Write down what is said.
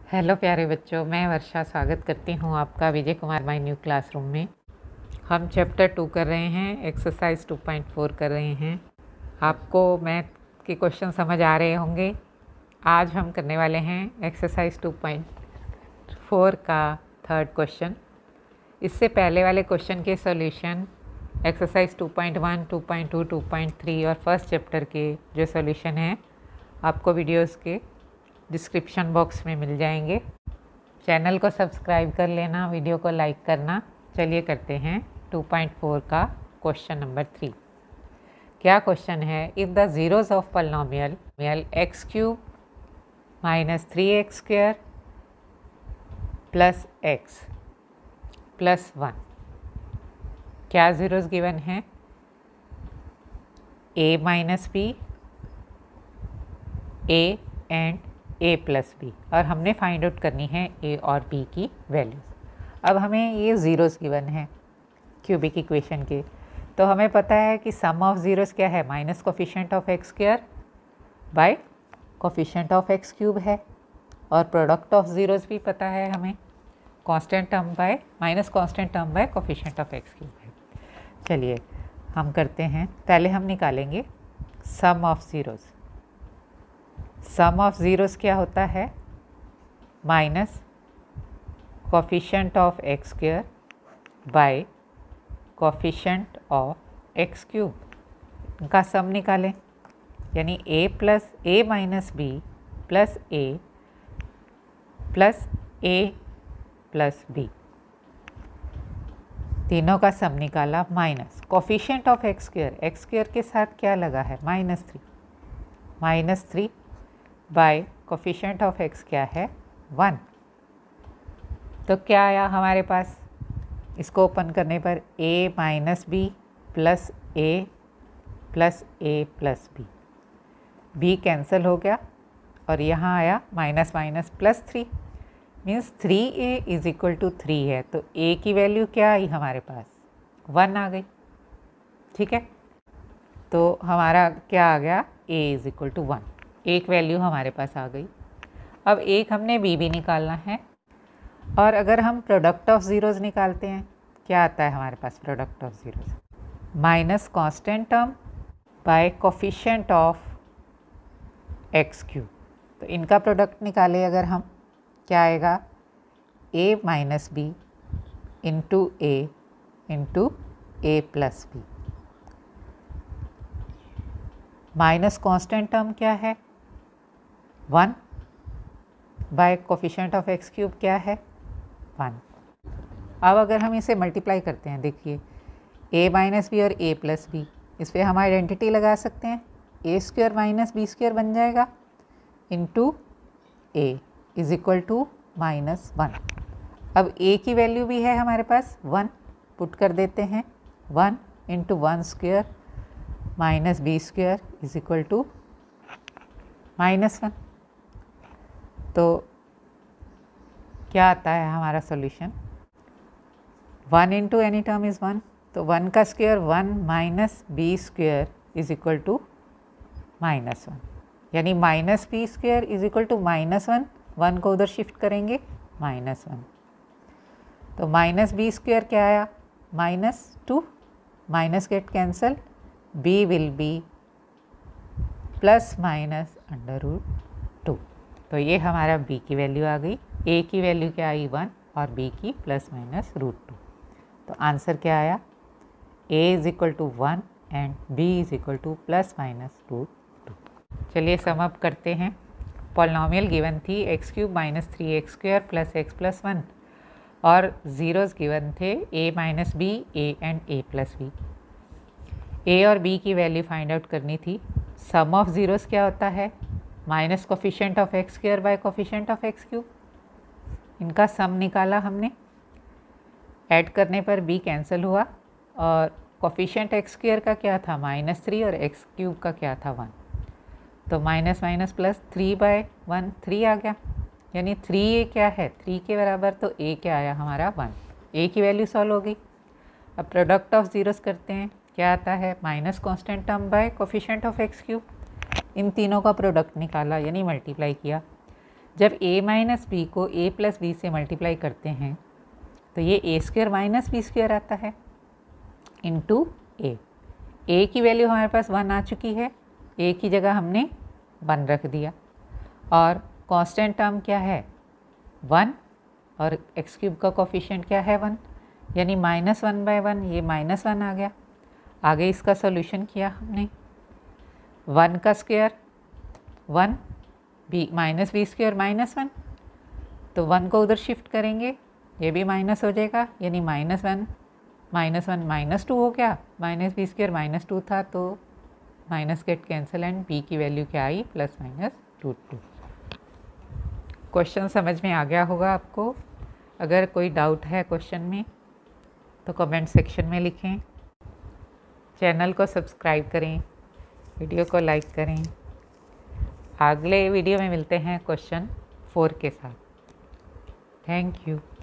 Hello प्यारे बच्चों, मैं वर्षा स्वागत करती हूँ आपका Vijay Kumar my new classroom में। हम चैप्टर 2 कर रहे हैं, एक्सरसाइज 2.4 कर रहे हैं। आपको मैथ के क्वेश्चन समझ आ रहे होंगे। आज हम करने वाले हैं एक्सरसाइज 2.4 का थर्ड क्वेश्चन। इससे पहले वाले क्वेश्चन के सॉल्यूशन एक्सरसाइज 2.1, 2.2, 2.3 और फर्स्ट चैप्टर के जो सॉल्यूशन हैं आपको वीडियोस के डिस्क्रिप्शन बॉक्स में मिल जाएंगे। चैनल को सब्सक्राइब कर लेना, वीडियो को लाइक करना। चलिए करते हैं 2.4 का क्वेश्चन नंबर 3। क्या क्वेश्चन है? If the zeros of polynomial x cube minus 3x square plus x plus 1, क्या ज़ीरोज़ गिवन है? a minus b, a and a plus b, और हमने फाइंड आउट करनी है a और b की वैल्यूज़। अब हमें ये ज़ीरोज़ गिवन है क्यूबिक इक्वेशन के, तो हमें पता है कि सम ऑफ ज़ीरोज़ क्या है? Minus coefficient of x square by coefficient of x cube है, और प्रोडक्ट ऑफ ज़ीरोज़ भी पता है हमें, constant term by minus constant term by coefficient of x cube है। चलिए हम करते हैं। पहले हम निकालेंगे sum of zeros. Sum of zeros क्या होता है? Minus coefficient of x square by coefficient of x cube. इनका सम निकालें, यानी a minus b plus a plus a plus b, तीनों का सम निकाला। Minus coefficient of x square के साथ क्या लगा है? Minus three by coefficient of x क्या है? 1। तो क्या आया हमारे पास? इसको ओपन करने पर a minus b plus a plus a plus b, b cancel हो गया और यहाँ आया minus minus plus 3, means 3a is equal to 3 है। तो a की वैल्यू क्या आई हमारे पास? 1 आ गई। ठीक है, तो हमारा क्या आ गया? a इज इक्वल टू 1, एक वैल्यू हमारे पास आ गई। अब एक हमने b भी निकालना है, और अगर हम प्रोडक्ट ऑफ ज़ीरोज़ निकालते हैं, क्या आता है हमारे पास? Product of zeros minus constant term by coefficient of x cube. तो इनका प्रोडक्ट निकाले अगर हम, क्या आएगा? a minus b into a plus b. Minus constant term क्या है? 1 by coefficient of x cube क्या है? 1। अब अगर हम इसे मल्टीप्लाई करते हैं, देखिए a माइनस बी और a प्लस बी, इस पर हम आइडेंटिटी लगा सकते हैं। a square minus B square बन जाएगा into a is equal to minus 1। अब a की वैल्यू भी है हमारे पास 1, पुट कर देते हैं। 1 into 1 square minus B square is equal to minus 1। तो क्या आता है हमारा solution? 1 into any term is 1, तो 1 का square 1 minus B square is equal to minus 1, यानी minus B square is equal to minus 1। 1 को उधर शिफ्ट करेंगे, माइनस 1। तो माइनस बी स्क्वायर क्या आया? Minus 2, minus get cancel, b will be plus minus under root 2। तो ये हमारा b की वैल्यू आ गई। a की वैल्यू क्या आई? 1, और b की प्लस माइनस रूट 2। तो आंसर क्या आया? a is equal to 1 and b is equal to plus minus root 2। चलिए सम अप करते हैं। पॉलिनोमियल गिवन थी x cube minus 3x square plus x plus 1, और ज़ीरोज़ गिवन थे a minus b, a and a plus b. a और b की value find out करनी थी। सम ऑफ ज़ीरोज़ क्या होता है? Minus coefficient of x square by coefficient of x cube. इनका सम निकाला हमने, ऐड करने पर b कैंसिल हुआ, और कोफिशिएंट एक्स स्क्वायर का क्या था? माइनस 3, और एक्स क्यूब का क्या था? 1। तो माइनस माइनस प्लस 3 बाय 1, 3 आ गया, यानी 3a क्या है? 3 के बराबर। तो a क्या आया हमारा? 1। a की वैल्यू सॉल्व हो गई। अब प्रोडक्ट ऑफ ज़ीरोज़ करते हैं, क्या आता है? Minus constant term by coefficient of x cube. इन तीनों का प्रोडक्ट निकाला, यानी मल्टीप्लाई किया। जब a माइनस बी को a प्लस बी से मल्टीप्लाई करते हैं तो ये a square minus B square आता है इंटू a की वैल्यू हमारे पास 1 आ चुकी है, a की जगह हमने 1 रख दिया और कांस्टेंट टर्म क्या है 1 और एक्स क्यूब का कोफिशिएंट क्या है 1, यानी -1/1, ये -1 आ गया। आगे इसका सॉल्यूशन किया हमने, 1 का square 1 B minus B square -1, तो 1 को उधर शिफ्ट करेंगे, ये भी माइनस हो जाएगा, यानी -1 -1 -2 हो गया, माइनस बी स्क्वायर -2 था तो minus get cancel and B की वैल्यू क्या आई +-2। क्वेश्चन समझ में आ गया होगा आपको। अगर कोई डाउट है क्वेश्चन में तो कमेंट सेक्शन में लिखें। चैनल को सब्सक्राइब करें, वीडियो को लाइक करें। अगले वीडियो में मिलते हैं क्वेश्चन 4 के साथ। Thank you.